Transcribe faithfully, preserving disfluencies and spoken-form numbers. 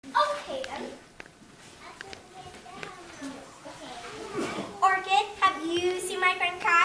Okay then. Orchid, have you seen my friend Kai?